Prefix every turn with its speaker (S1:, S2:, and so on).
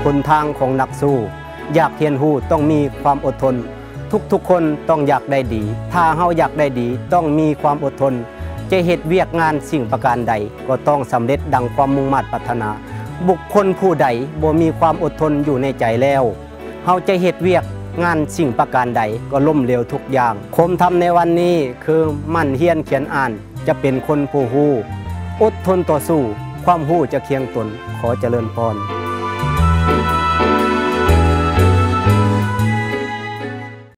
S1: หนทางของนักสู้อยากเรียนรู้ต้องมีความอดทนทุกคนต้องอยากได้ดีถ้าเฮาอยากได้ดีต้องมีความอดทนจะเฮ็ดเวียกงานสิ่งประการใดก็ต้องสำเร็จดังความมุ่งมั่นปรารถนาบุคคลผู้ใดบ่มีความอดทนอยู่ในใจแล้วเฮาจะเฮ็ดเวียกงานสิ่งประการใดก็ล้มเหลวทุกอย่างคมทำในวันนี้คือมั่นเฮียนเขียนอ่านจะเป็นคนผู้ฮู้อดทนต่อสู้ความฮู้จะเคียงตนขอเจริญพร